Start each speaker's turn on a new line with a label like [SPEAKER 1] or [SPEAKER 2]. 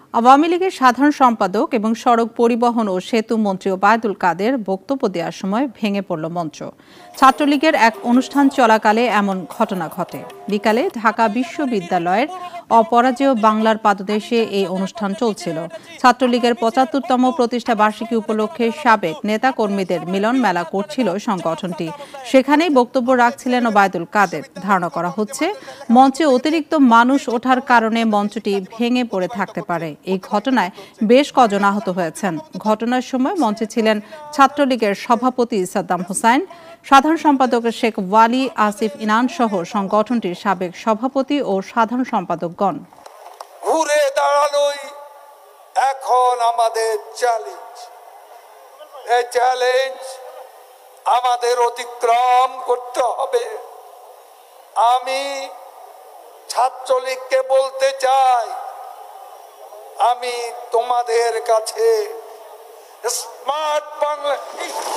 [SPEAKER 1] আওয়ামী লীগের সাধারণ সম্পাদক এবং সড়ক পরিবহন ও সেতু মন্ত্রী ওবায়দুল কাদের বক্তব্য দেওয়ার সময় ভেঙে পড়ল মঞ্চ। ছাত্রলীগের এক অনুষ্ঠান চলাকালে এমন ঘটনা ঘটে। বিকালে ঢাকা বিশ্ববিদ্যালয়ের অপরাজেয় বাংলার পাদদেশে এই অনুষ্ঠান চলছিল। ছাত্রলীগের ৭৫তম প্রতিষ্ঠা বার্ষিকী উপলক্ষে সাবেক নেতাকর্মীদের মিলন মেলা করছিল সংগঠনটি। সেখানেই বক্তব্য রাখছিলেন ওবায়দুল কাদের। ধারণা করা হচ্ছে মঞ্চে অতিরিক্ত মানুষ ওঠার কারণে মঞ্চটি ভেঙে পড়ে থাকতে পারে। এই ঘটনায় বেশ কজন আহত হয়েছেন। ঘটনার সময় মঞ্চে ছিলেন ছাত্রলীগের সভাপতি সাদ্দাম হোসাইন, সাধারণ সম্পাদক শেখ ওয়ালি আসিফ ইনান সহ সংগঠনটির সাবেক সভাপতি ও সাধারণ সম্পাদকগণ।
[SPEAKER 2] ঘুরে দাঁড়ানোই এখন আমাদের চ্যালেঞ্জ। এই চ্যালেঞ্জ আমাদের অতিক্রম করতে হবে। আমি ছাত্রলীগকে বলতে চাই, আমি তোমাদের কাছে স্মার্ট বাংলা